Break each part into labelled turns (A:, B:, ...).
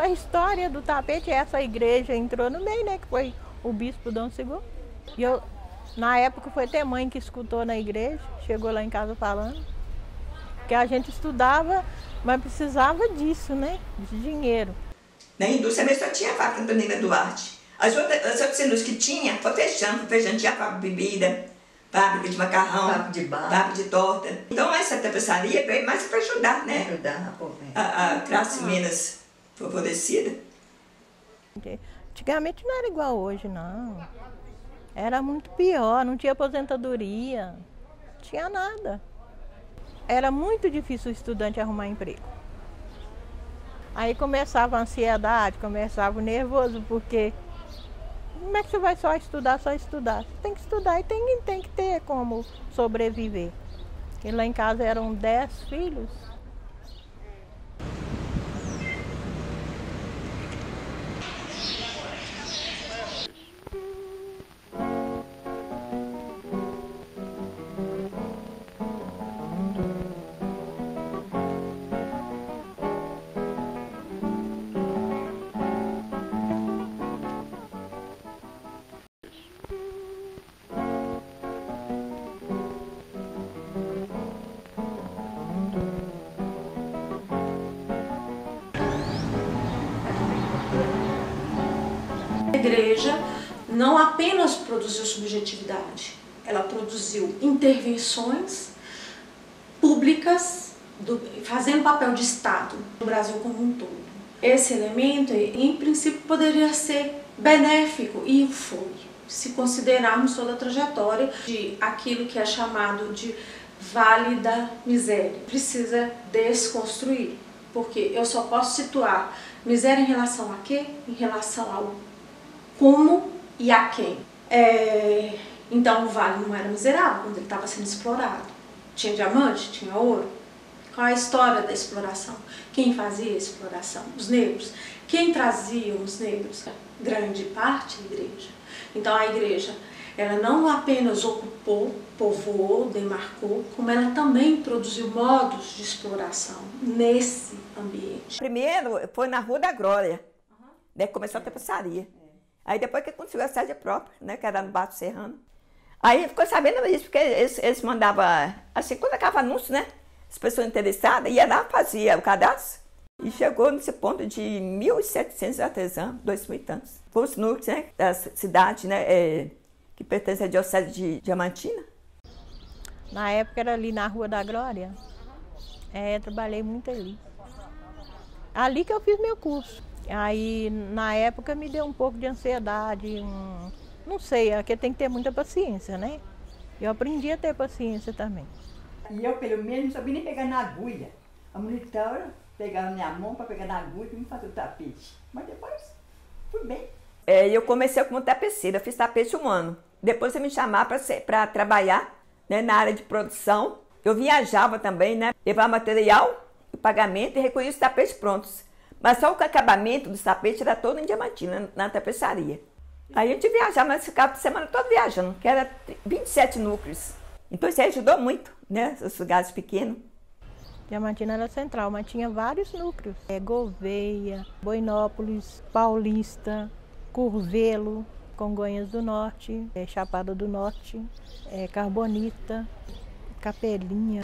A: A história do tapete, essa igreja entrou no meio, né? Que foi o bispo Dom Segundo. E eu, na época, foi até mãe que escutou na igreja, chegou lá em casa falando. Que a gente estudava, mas precisava disso, né? De dinheiro.
B: Na indústria mesmo só tinha a fábrica Antonina Duarte. As outras indústrias que tinha, foi fechando, tinha fábrica de bebida, fábrica de macarrão, fábrica de torta. Então essa tapeçaria veio mais para ajudar, né? A classe menos favorecida.
A: Antigamente não era igual hoje, não. Era muito pior, não tinha aposentadoria, não tinha nada. Era muito difícil o estudante arrumar emprego. Aí começava a ansiedade, começava o nervoso, porque como é que você vai só estudar, só estudar? Você tem que estudar e tem que ter como sobreviver. E lá em casa eram 10 filhos.
C: A igreja não apenas produziu subjetividade, ela produziu intervenções públicas, fazendo papel de Estado no Brasil como um todo. Esse elemento, em princípio, poderia ser benéfico, e foi, se considerarmos toda a trajetória de aquilo que é chamado de Vale da Miséria. Precisa desconstruir, porque eu só posso situar miséria em relação a quê? Em relação ao como e a quem. Então o vale não era miserável quando ele estava sendo explorado. Tinha diamante, tinha ouro. Qual é a história da exploração? Quem fazia a exploração? Os negros. Quem trazia os negros? Grande parte da igreja. Então a igreja, ela não apenas ocupou, povoou, demarcou, como ela também produziu modos de exploração nesse ambiente.
B: Primeiro foi na Rua da Glória, né, começou a tapeçaria. Aí depois que conseguiu a sede própria, né, que era no Bato Serrano. Aí ficou sabendo disso, porque eles mandavam, assim, quando acabava anúncio, né, as pessoas interessadas, ia lá, fazia o cadastro. E chegou nesse ponto de 1.700 artesãos, 2.000 e tantos. Foi os núcleos, né, da cidade, né, que pertence à Diocese de Diamantina.
A: Na época era ali na Rua da Glória. Trabalhei muito ali. Ali que eu fiz meu curso. Aí, na época, me deu um pouco de ansiedade, não sei, porque tem que ter muita paciência, né? Eu aprendi a ter paciência também.
D: E eu, pelo menos, não sabia nem pegar na agulha. A monitora pegava minha mão para pegar na agulha e me fazer o tapete. Mas depois, fui bem.
B: Eu comecei como tapeceira, fiz tapete 1 ano. Depois você me chamava para trabalhar, né, na área de produção. Eu viajava também, né? Levava material, pagamento e recolhia os tapetes prontos. Mas só o acabamento do tapete era todo em Diamantina, na tapeçaria. Aí a gente viajava, mas ficava a semana toda viajando, que era 27 núcleos. Então isso ajudou muito, né, os lugares pequenos.
A: Diamantina era central, mas tinha vários núcleos. Gouveia, Boinópolis, Paulista, Curvelo, Congonhas do Norte, Chapada do Norte, Carbonita, Capelinha.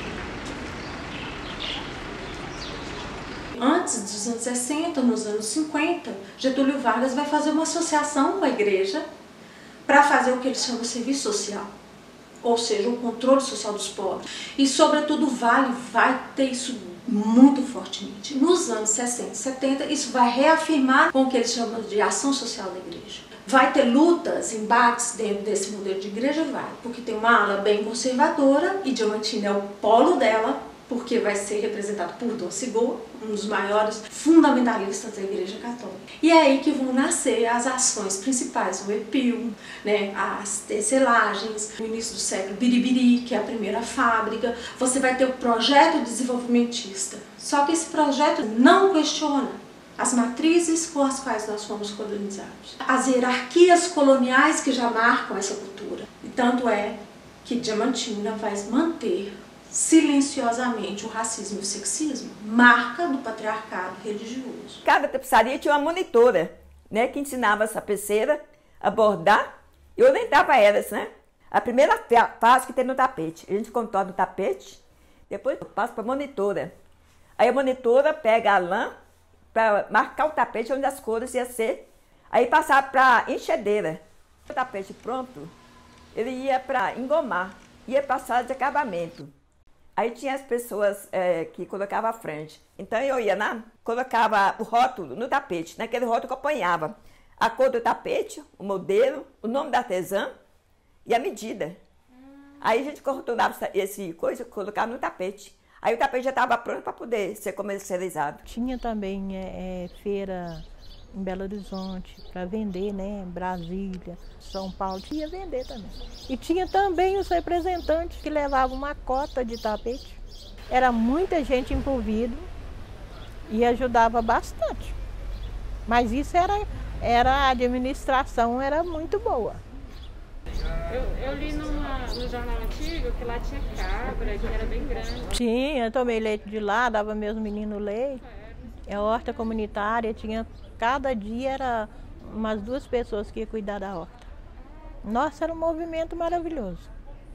C: Antes dos anos 60, nos anos 50, Getúlio Vargas vai fazer uma associação com a igreja para fazer o que ele chama de serviço social, ou seja, o controle social dos pobres. E, sobretudo, o Vale vai ter isso muito fortemente. Nos anos 60 e 70, isso vai reafirmar com o que eles chamam de ação social da igreja. Vai ter lutas, embates dentro desse modelo de igreja? Vai, porque tem uma ala bem conservadora e Diamantina é o polo dela, porque vai ser representado por Dom Segundo, um dos maiores fundamentalistas da Igreja Católica. E é aí que vão nascer as ações principais, o EPIL, né, as tecelagens, no início do século, Biribiri, que é a primeira fábrica. Você vai ter o projeto desenvolvimentista. Só que esse projeto não questiona as matrizes com as quais nós fomos colonizados, as hierarquias coloniais que já marcam essa cultura. E tanto é que Diamantina vai manter silenciosamente o racismo e o sexismo, marca do patriarcado religioso.
B: Cada tapeçaria tinha uma monitora, né, que ensinava as tapeceiras a bordar e orientava elas, né? A primeira fase que tem no tapete, a gente contorna o tapete, depois passa para a monitora. Aí a monitora pega a lã para marcar o tapete onde as cores iam ser, aí passava para enxadeira. O tapete pronto, ele ia para engomar, ia para a sala de acabamento. Aí tinha as pessoas que colocavam à frente. Então eu ia lá, colocava o rótulo no tapete, naquele rótulo acompanhava a cor do tapete, o modelo, o nome da artesã e a medida. Aí a gente rotulava esse coisa, colocava no tapete. Aí o tapete já estava pronto para poder ser comercializado.
A: Tinha também feira em Belo Horizonte para vender, né? Brasília, São Paulo, tinha vender também. E tinha também os representantes que levavam uma cota de tapete. Era muita gente envolvida e ajudava bastante. Mas isso era a administração era muito boa.
E: Eu li no jornal antigo que lá tinha cabra, que era bem grande.
A: Tinha, eu tomei leite de lá, dava meus meninos leite. A horta comunitária tinha, cada dia era umas 2 pessoas que iam cuidar da horta. Nossa, era um movimento maravilhoso.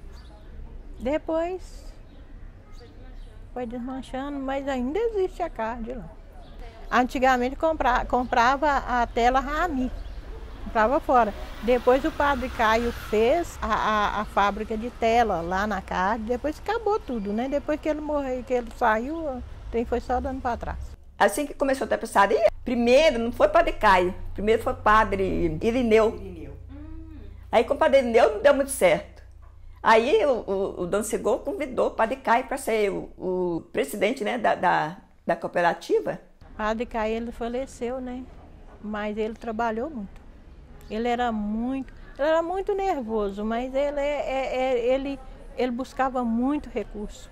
A: Depois foi desmanchando, mas ainda existe a carne lá. Antigamente comprava a tela Rami, comprava fora. Depois o padre Caio fez a fábrica de tela lá na carne, depois acabou tudo, né? Depois que ele morreu, que ele saiu, tem foi só dando para trás.
B: Assim que começou a tapeçaria, primeiro não foi padre Caio, primeiro foi padre Irineu. Aí com o padre Irineu não deu muito certo. Aí o Dom Segol convidou o padre Caio para ser o presidente, né, da cooperativa.
A: O padre Caio, ele faleceu, né? Mas ele trabalhou muito. Ele era muito nervoso, mas ele buscava muito recurso.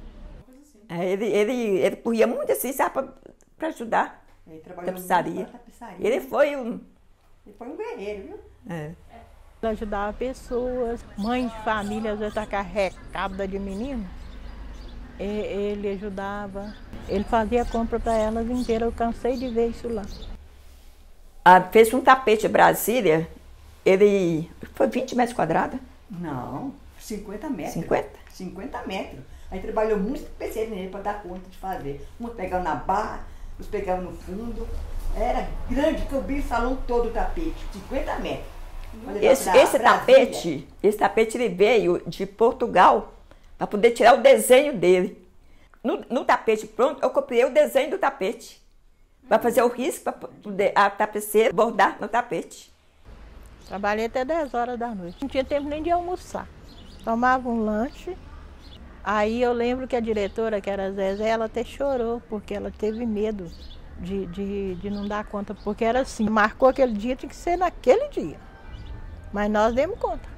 B: Ele corria muito assim, sabe, para ajudar a tapeçaria. Ele foi um
D: guerreiro, viu?
B: É.
A: Ele ajudava pessoas, mães de família, às vezes tá carregada de menino. Ele ajudava, ele fazia compra para elas inteiras, eu cansei de ver isso lá.
B: Fez um tapete em Brasília, ele foi 20 metros quadrados?
D: Não, 50 metros.
B: 50?
D: 50 metros. Aí trabalhou muito especial nele para dar conta de fazer. Uns pegavam na barra, uns pegavam no fundo. Era grande, cabia o salão todo o tapete, 50 metros.
B: Esse tapete ele veio de Portugal para poder tirar o desenho dele. No tapete pronto, eu copiei o desenho do tapete. Para fazer o risco, para poder a tapeceira bordar no tapete.
A: Trabalhei até 10 horas da noite. Não tinha tempo nem de almoçar. Tomava um lanche. Aí eu lembro que a diretora, que era a Zezé, ela até chorou, porque ela teve medo de não dar conta. Porque era assim, marcou aquele dia, tinha que ser naquele dia. Mas nós demos conta.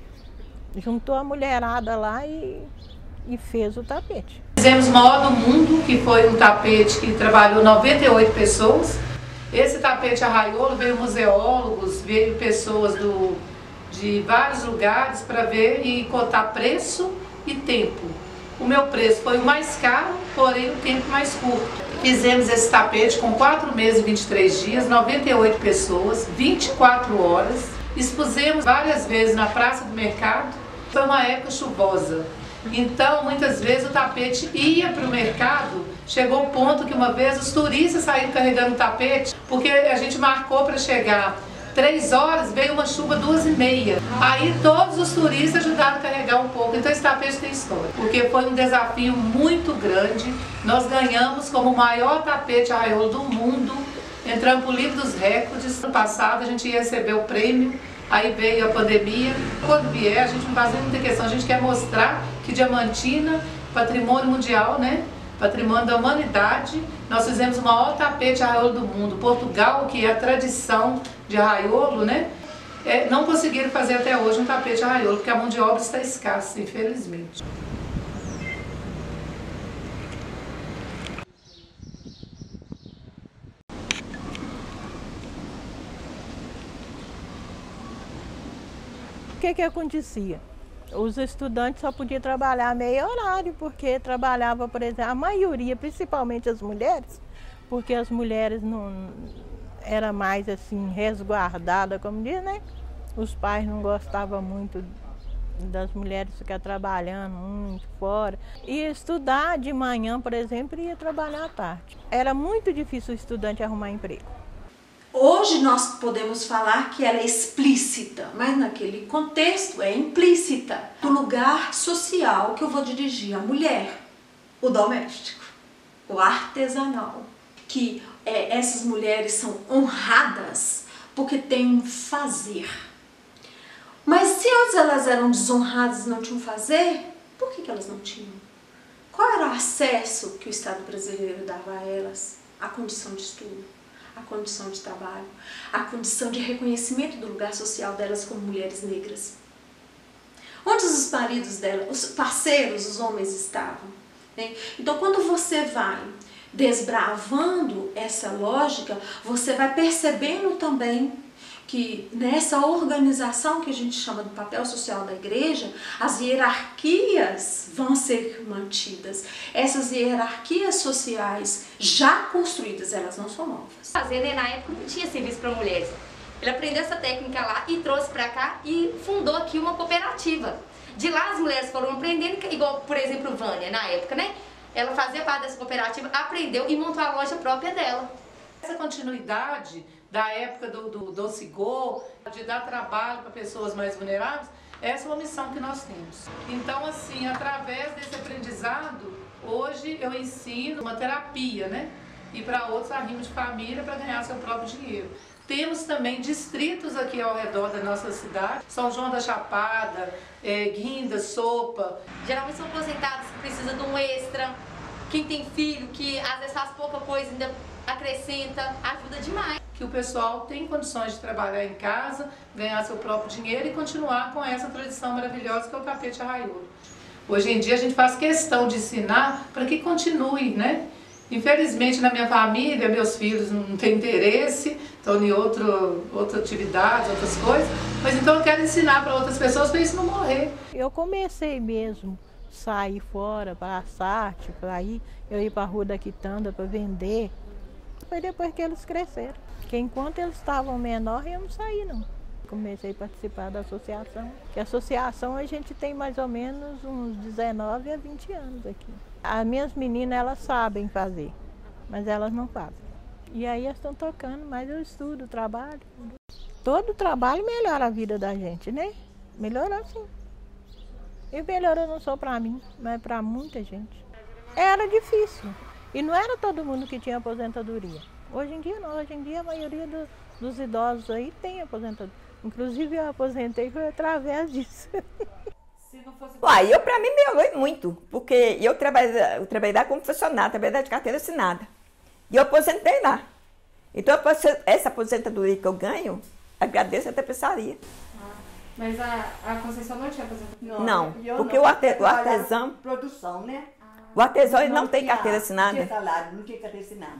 A: Juntou a mulherada lá e fez o tapete.
F: Fizemos o maior do mundo, que foi um tapete que trabalhou 98 pessoas. Esse tapete arraiolo veio museólogos, veio pessoas de vários lugares para ver e cotar preço e tempo. O meu preço foi o mais caro, porém o tempo mais curto. Fizemos esse tapete com 4 meses e 23 dias, 98 pessoas, 24 horas. Expusemos várias vezes na Praça do Mercado. Foi uma época chuvosa. Então, muitas vezes o tapete ia para o mercado, chegou o ponto que uma vez os turistas saíram carregando o tapete, porque a gente marcou para chegar 3 horas, veio uma chuva 2h30. Aí todos os turistas ajudaram a carregar um pouco. Então esse tapete tem história, porque foi um desafio muito grande. Nós ganhamos como o maior tapete arraiolo do mundo, entramos para o livro dos recordes. No passado a gente ia receber o prêmio. Aí veio a pandemia. Quando vier, a gente não faz muita questão, a gente quer mostrar que Diamantina, patrimônio mundial, né? Patrimônio da humanidade, nós fizemos o maior tapete arraiolo do mundo. Portugal, que é a tradição de arraiolo, né? Não conseguiram fazer até hoje um tapete arraiolo, porque a mão de obra está escassa, infelizmente.
A: O que acontecia? Os estudantes só podiam trabalhar meio horário, porque trabalhava, por exemplo, a maioria, principalmente as mulheres, porque as mulheres não era mais assim resguardada, como diz, né? Os pais não gostavam muito das mulheres ficar trabalhando muito fora. E estudar de manhã, por exemplo, e ia trabalhar à tarde. Era muito difícil o estudante arrumar emprego.
C: Hoje nós podemos falar que ela é explícita, mas naquele contexto é implícita. Do lugar social que eu vou dirigir a mulher, o doméstico, o artesanal, que essas mulheres são honradas porque têm um fazer. Mas se antes elas eram desonradas e não tinham fazer, por que elas não tinham? Qual era o acesso que o Estado brasileiro dava a elas? A condição de estudo, a condição de trabalho, a condição de reconhecimento do lugar social delas como mulheres negras. Onde os maridos delas, os parceiros, os homens estavam? Né? Então, quando você vai desbravando essa lógica, você vai percebendo também que nessa organização que a gente chama do papel social da igreja, as hierarquias vão ser mantidas. Essas hierarquias sociais já construídas, elas não são novas.
G: Fazendo, na época não tinha serviço para mulheres. Ele aprendeu essa técnica lá e trouxe para cá e fundou aqui uma cooperativa. De lá as mulheres foram aprendendo, igual, por exemplo, Vânia, na época, né? Ela fazia parte dessa cooperativa, aprendeu e montou a loja própria dela.
F: Essa continuidade da época do Doce Go, de dar trabalho para pessoas mais vulneráveis, essa é uma missão que nós temos. Então, assim, através desse aprendizado, hoje eu ensino uma terapia, né? E para outros arrimo de família para ganhar seu próprio dinheiro. Temos também distritos aqui ao redor da nossa cidade, São João da Chapada, Guinda, Sopa.
G: Geralmente são aposentados que precisam de um extra, quem tem filho, que às vezes faz pouca coisa, ainda acrescenta, ajuda demais.
F: Que o pessoal tem condições de trabalhar em casa, ganhar seu próprio dinheiro e continuar com essa tradição maravilhosa que é o tapete arraiolo. Hoje em dia a gente faz questão de ensinar para que continue, né? Infelizmente na minha família, meus filhos não têm interesse, estão em outra atividade, outras coisas, mas então eu quero ensinar para outras pessoas para isso não morrer.
A: Eu comecei mesmo a sair fora para a Sarte, para ir para a Rua da Quitanda para vender. Foi depois que eles cresceram. Porque enquanto eles estavam menores, eu não saí não. Comecei a participar da associação. Que a associação a gente tem mais ou menos uns 19 a 20 anos aqui. As minhas meninas, elas sabem fazer, mas elas não fazem. E aí elas estão tocando, mas eu estudo, trabalho. Todo trabalho melhora a vida da gente, né? Melhorou sim. E melhorou não só para mim, mas para muita gente. Era difícil. E não era todo mundo que tinha aposentadoria. Hoje em dia não, hoje em dia a maioria dos idosos aí tem aposentadoria. Inclusive eu aposentei foi através disso.
B: Uai, pra mim melhorou muito, porque eu trabalhei lá como funcionária, trabalhei de carteira assinada. E eu aposentei lá. Então essa aposentadoria que eu ganho, agradeço a tapeçaria.
E: Mas a Conceição não tinha aposentadoria?
B: Não, porque o artesão...
D: Produção, né?
B: O artesão ele não tem carteira assinada.
D: Não tinha salário, não tinha carteira assinada.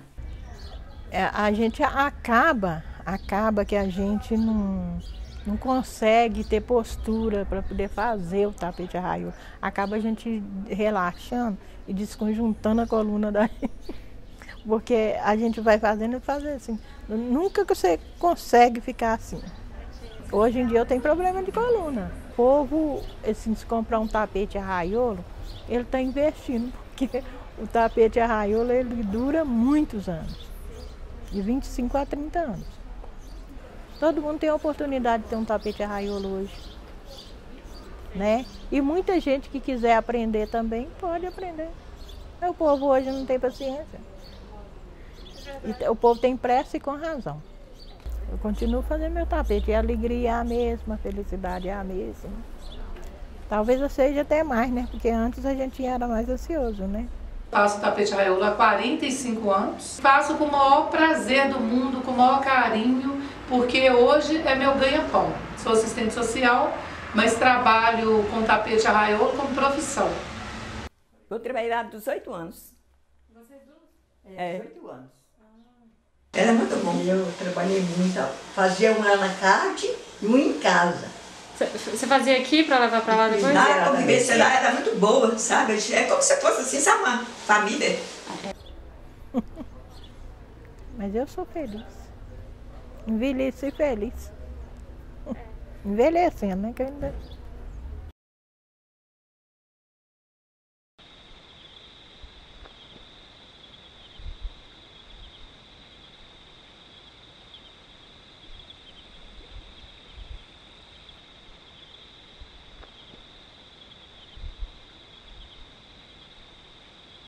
A: A gente acaba que a gente não consegue ter postura para poder fazer o tapete arraiolo. Acaba a gente relaxando e desconjuntando a coluna da gente. Porque a gente vai fazendo e fazer assim. Nunca que você consegue ficar assim. Hoje em dia eu tenho problema de coluna. O povo, assim, se comprar um tapete arraiolo, ele está investindo, porque o tapete arraiolo ele dura muitos anos, de 25 a 30 anos. Todo mundo tem a oportunidade de ter um tapete arraiolo hoje, né? E muita gente que quiser aprender também pode aprender. O povo hoje não tem paciência. E o povo tem pressa e com razão. Eu continuo fazendo meu tapete, e a alegria é a mesma, a felicidade é a mesma. Talvez eu seja até mais, né? Porque antes a gente era mais ansioso, né?
F: Faço tapete arraiolo há 45 anos. Faço com o maior prazer do mundo, com o maior carinho, porque hoje é meu ganha-pão. Sou assistente social, mas trabalho com tapete arraiolo como profissão.
B: Eu trabalhei lá há 18 anos.
E: Vocês duas?
D: 18 anos.
B: Era muito bom.
D: Eu trabalhei muito. Fazia um lá na CAT e um em casa.
E: Você fazia aqui pra levar pra lá depois?
B: A convivência lá era muito boa, sabe? É como se fosse assim, sabe, uma família.
A: Mas eu sou feliz. Envelheci feliz. Envelhecendo, né? Que eu ainda